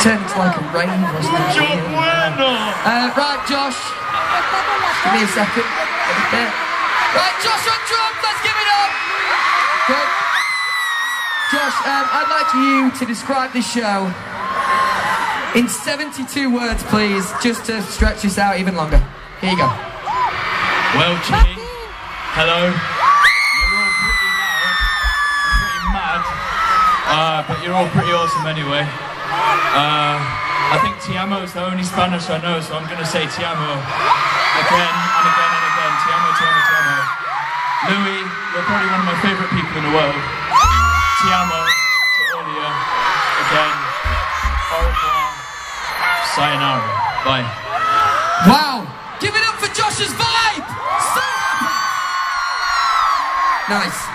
turned into like a rave, wasn't it? Right, Josh. Give me a second. Right, Josh on drums, let's give it up. Good. Josh, I'd like you to describe this show in 72 words, please, just to stretch this out even longer. Here you go. Well, Chile, hello. You're all pretty loud and pretty mad, but you're all pretty awesome anyway. I think Ti amo is the only Spanish I know, so I'm going to say Ti amo again and again and again. Ti amo, Ti amo, Ti amo. Louis, you're probably one of my favourite people in the world. Ti amo to all of you. Again, au revoir, sayonara. Bye. Wow! Give it up for Josh's vibe! So happy! Nice.